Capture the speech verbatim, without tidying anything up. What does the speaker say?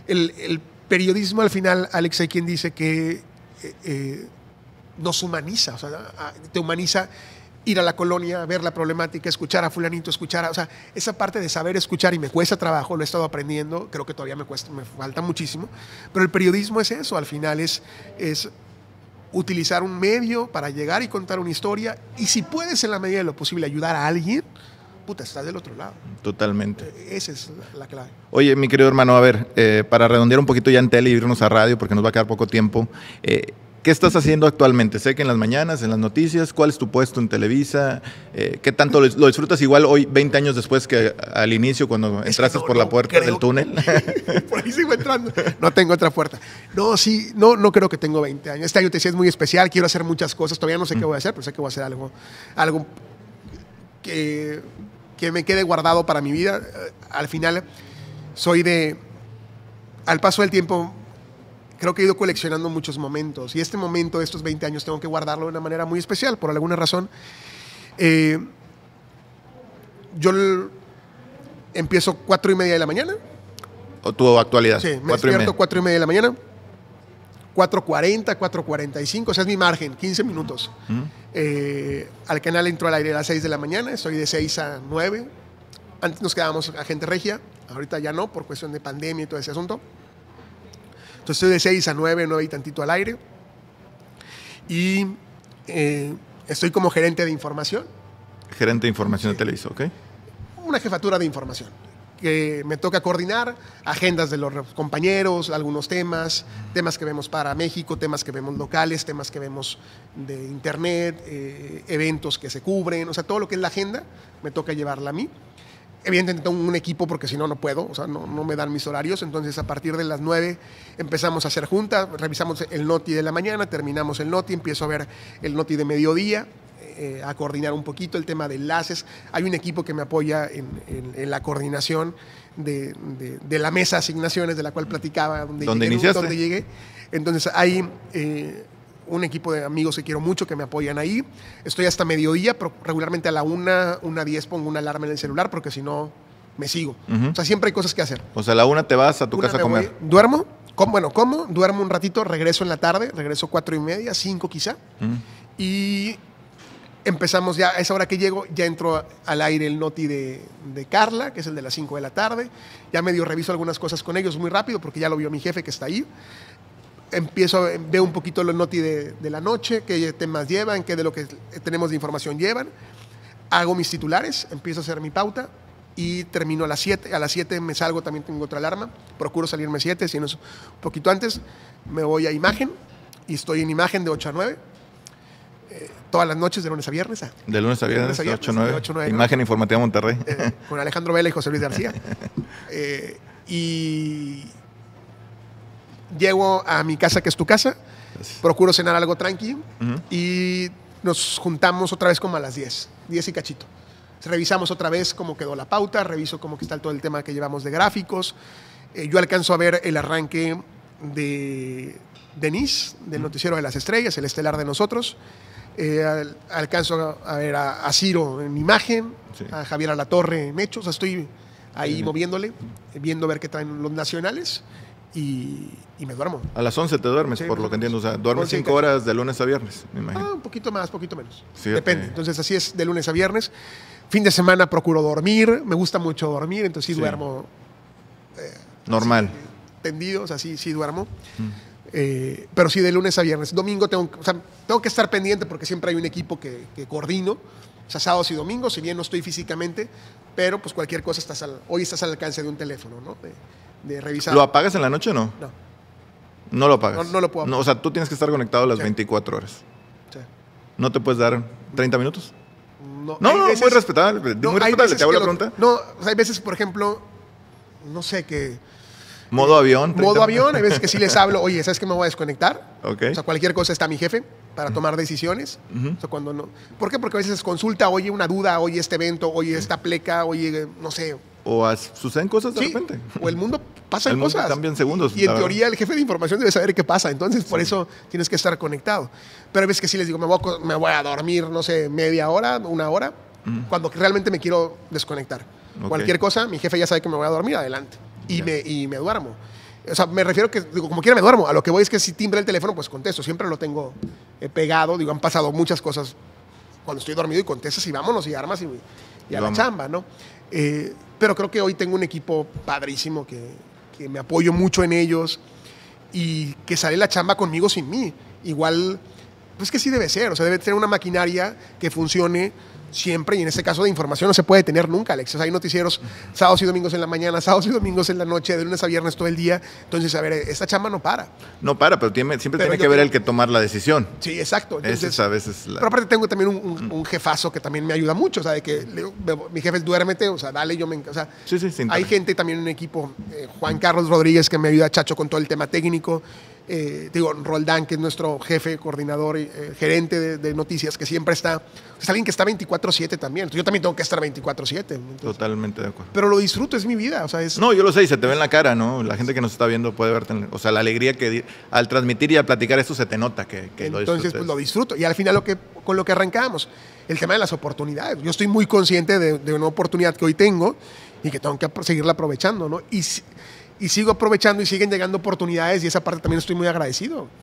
el, el periodismo al final, Alex, hay quien dice que eh, eh, nos humaniza, o sea, te humaniza ir a la colonia, ver la problemática, escuchar a fulanito, escuchar a, o sea, esa parte de saber escuchar, y me cuesta trabajo, lo he estado aprendiendo, creo que todavía me cuesta, me falta muchísimo, pero el periodismo es eso, al final es, es utilizar un medio para llegar y contar una historia, y si puedes en la medida de lo posible ayudar a alguien, puta, estás del otro lado. Totalmente. Esa es la, la clave. Oye, mi querido hermano, a ver, eh, para redondear un poquito ya en tele y irnos a radio, porque nos va a quedar poco tiempo, eh, ¿qué estás haciendo actualmente? Sé que en las mañanas, en las noticias, ¿cuál es tu puesto en Televisa? Eh, ¿Qué tanto lo, lo disfrutas igual hoy, veinte años después que al inicio, cuando es entraste no, por no, la puerta creo, del túnel? Por ahí sigo entrando. No tengo otra puerta. No, sí, no, no creo que tengo veinte años. Este año te decía es muy especial, quiero hacer muchas cosas. Todavía no sé mm. qué voy a hacer, pero sé que voy a hacer algo, algo que, que me quede guardado para mi vida. Al final, soy de... Al paso del tiempo... Creo que he ido coleccionando muchos momentos y este momento de estos veinte años tengo que guardarlo de una manera muy especial, por alguna razón. Eh, yo l- empiezo cuatro y media de la mañana. ¿O tu actualidad? Sí, me cuatro despierto y media. cuatro y media de la mañana. cuatro cuarenta, cuatro cuarenta y cinco, o sea, es mi margen, quince minutos. ¿Mm? Eh, al canal entro al aire a las seis de la mañana, estoy de seis a nueve. Antes nos quedábamos a gente regia, ahorita ya no, por cuestión de pandemia y todo ese asunto. Entonces estoy de seis a nueve, nueve y tantito al aire. Y eh, estoy como gerente de información. Gerente de información sí. de Televisa, ¿ok? Una jefatura de información. Que me toca coordinar agendas de los compañeros, algunos temas, temas que vemos para México, temas que vemos locales, temas que vemos de internet, eh, eventos que se cubren, o sea, todo lo que es la agenda me toca llevarla a mí. Evidentemente tengo un equipo porque si no, no puedo, o sea, no, no me dan mis horarios, entonces a partir de las nueve empezamos a hacer juntas, revisamos el noti de la mañana, terminamos el noti, empiezo a ver el noti de mediodía, eh, a coordinar un poquito el tema de enlaces. Hay un equipo que me apoya en, en, en la coordinación de, de, de la mesa de asignaciones de la cual platicaba, donde, ¿Dónde llegué, iniciaste? donde llegué. Entonces hay... Eh, un equipo de amigos que quiero mucho que me apoyan ahí. Estoy hasta mediodía, pero regularmente a la una, una diez pongo una alarma en el celular porque si no me sigo. Uh-huh. O sea, siempre hay cosas que hacer. O sea, a la una te vas a tu una casa a comer. Voy, duermo, com, bueno, como, duermo un ratito, regreso en la tarde, regreso cuatro y media, cinco quizá. Uh-huh. Y empezamos ya, a esa hora que llego, ya entro al aire el noti de, de Carla, que es el de las cinco de la tarde. Ya medio reviso algunas cosas con ellos muy rápido porque ya lo vio mi jefe que está ahí. Empiezo, veo un poquito los noti de, de la noche, qué temas llevan, qué de lo que tenemos de información llevan. Hago mis titulares, empiezo a hacer mi pauta y termino a las siete. A las siete me salgo, también tengo otra alarma. Procuro salirme a siete, si no es un poquito antes. Me voy a imagen y estoy en imagen de ocho a nueve. Eh, todas las noches, de lunes a viernes. ¿eh? De lunes a viernes, de ocho a nueve. ocho a nueve Imagen ¿no? Informativa Monterrey. Eh, con Alejandro Vela y José Luis García. eh, y... Llego a mi casa, que es tu casa, Gracias. Procuro cenar algo tranqui uh-huh. y nos juntamos otra vez como a las diez, diez y cachito. Revisamos otra vez cómo quedó la pauta, reviso cómo está todo el tema que llevamos de gráficos. Eh, yo alcanzo a ver el arranque de Denise, del uh-huh. Noticiero de las Estrellas, el estelar de nosotros. Eh, al, alcanzo a ver a, a Ciro en imagen, sí. a Javier Alatorre en hechos. O sea, estoy ahí uh-huh. moviéndole, viendo a ver qué traen los nacionales. Y, y me duermo. A las once te duermes, sí, por lo que entiendo. O sea, duermes cinco horas de lunes a viernes, me imagino. Ah, un poquito más, poquito menos. Sí, Depende. Okay. Entonces, así es de lunes a viernes. Fin de semana procuro dormir. Me gusta mucho dormir, entonces sí, sí. duermo. Eh, Normal. Así, tendido, o sea, sí, sí duermo. Mm. Eh, pero sí, de lunes a viernes. Domingo tengo, o sea, tengo que estar pendiente porque siempre hay un equipo que, que coordino. O sea, sábados y domingos, si bien no estoy físicamente, pero pues cualquier cosa estás al, hoy estás al alcance de un teléfono, ¿no? De, de revisar. ¿Lo apagas en la noche o no? No. No lo apagas. No, no lo puedo apagar. No, o sea, tú tienes que estar conectado las sí. veinticuatro horas. Sí. ¿No te puedes dar treinta minutos? No, no, no veces, muy respetable. No, muy respetable, te hago la lo, pregunta. No, o sea, hay veces, por ejemplo, no sé qué. Modo eh, avión. Modo avión, hay veces que sí les hablo, oye, ¿sabes que me voy a desconectar? Okay. O sea, cualquier cosa está mi jefe para uh-huh. tomar decisiones. Uh-huh. O sea, cuando no. ¿Por qué? Porque a veces consulta, oye, una duda, oye, este evento, oye, esta pleca, oye, no sé. O as, suceden cosas de sí, repente. O el mundo pasa el cosas. Mundo cambia en segundos. Y, y en teoría el jefe de información debe saber qué pasa. Entonces, por sí. eso tienes que estar conectado. Pero hay veces que sí les digo, me voy a, me voy a dormir, no sé, media hora, una hora, uh-huh. cuando realmente me quiero desconectar. Okay. Cualquier cosa, mi jefe ya sabe que me voy a dormir, adelante. Y, yeah. me, y me duermo. O sea, me refiero que, digo, como quiera me duermo. A lo que voy es que si timbra el teléfono, pues contesto. Siempre lo tengo eh, pegado. Digo, han pasado muchas cosas cuando estoy dormido y contestas y vámonos y armas y, y a la chamba, ¿no? Eh, pero creo que hoy tengo un equipo padrísimo que, que me apoyo mucho en ellos y que sale la chamba conmigo sin mí. Igual, pues que sí debe ser. O sea, debe tener una maquinaria que funcione siempre, y en este caso de información no se puede tener nunca, Alex. O sea, hay noticieros sábados y domingos en la mañana, sábados y domingos en la noche, de lunes a viernes todo el día. Entonces, a ver, esta chamba no para. No para, pero tiene, siempre pero tiene que ver el que tomar la decisión. Sí, exacto. Entonces, Esa es a veces la... Pero aparte tengo también un, un, un jefazo que también me ayuda mucho. O sea, de que le, mi jefe es duérmete, o sea, dale, yo me... O sea, sí, sí, sí, hay gente también en un equipo, eh, Juan Carlos Rodríguez, que me ayuda, Chacho, con todo el tema técnico. Eh, digo, Roldán, que es nuestro jefe, coordinador, eh, gerente de, de noticias, que siempre está, es alguien que está veinticuatro siete también. Entonces, yo también tengo que estar veinticuatro siete. Totalmente de acuerdo. Pero lo disfruto, es mi vida. O sea, es... No, yo lo sé y se te ve en la cara, ¿no? La gente que nos está viendo puede verte, o sea, la alegría que al transmitir y al platicar esto se te nota que, que lo disfrutas. Entonces, pues lo disfruto. Y al final, lo que, con lo que arrancamos, el tema de las oportunidades. Yo estoy muy consciente de, de una oportunidad que hoy tengo y que tengo que seguirla aprovechando, ¿no? Y, y sigo aprovechando y siguen llegando oportunidades y esa parte también estoy muy agradecido.